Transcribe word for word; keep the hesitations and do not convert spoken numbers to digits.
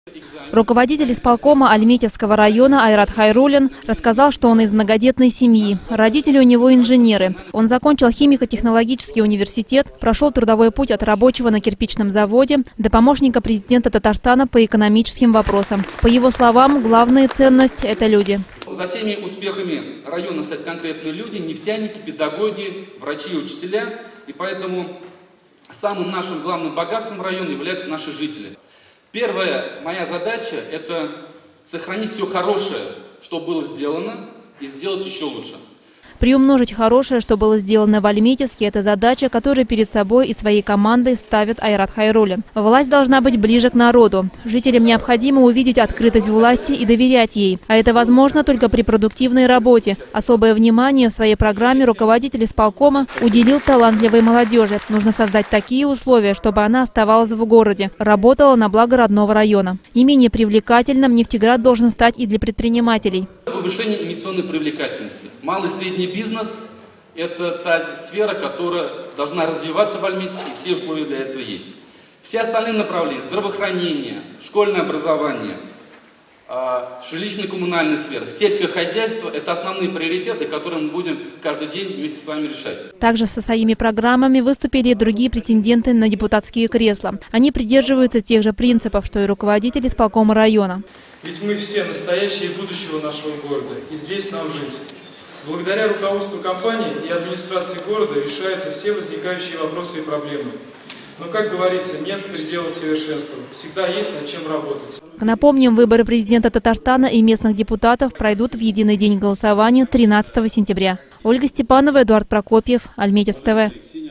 Руководитель исполкома Альметьевского района Айрат Хайруллин рассказал, что он из многодетной семьи. Родители у него инженеры. Он закончил химико-технологический университет, прошел трудовой путь от рабочего на кирпичном заводе до помощника президента Татарстана по экономическим вопросам. По его словам, главная ценность – это люди. За всеми успехами района стоят конкретные люди, нефтяники, педагоги, врачи и учителя. И поэтому самым нашим главным богатством района являются наши жители. Первая моя задача – это сохранить все хорошее, что было сделано, и сделать еще лучше. Приумножить хорошее, что было сделано в Альметьевске – это задача, которую перед собой и своей командой ставит Айрат Хайруллин. Власть должна быть ближе к народу. Жителям необходимо увидеть открытость власти и доверять ей. А это возможно только при продуктивной работе. Особое внимание в своей программе руководитель исполкома уделил талантливой молодежи. Нужно создать такие условия, чтобы она оставалась в городе, работала на благо родного района. Не менее привлекательным Нефтеград должен стать и для предпринимателей. Повышение инвестиционной привлекательности. Малый и средний бизнес – это та сфера, которая должна развиваться в Альметьевске, и все условия для этого есть. Все остальные направления – здравоохранение, школьное образование, жилищно-коммунальная сфера, сельское хозяйство – это основные приоритеты, которые мы будем каждый день вместе с вами решать. Также со своими программами выступили и другие претенденты на депутатские кресла. Они придерживаются тех же принципов, что и руководитель исполкома района. Ведь мы все настоящие будущего нашего города, и здесь нам жить. Благодаря руководству компании и администрации города решаются все возникающие вопросы и проблемы. Но, как говорится, нет предела совершенству. Всегда есть над чем работать. Напомним, выборы президента Татарстана и местных депутатов пройдут в единый день голосования тринадцатого сентября. Ольга Степанова, Эдуард Прокопьев, Альметьевск ТВ.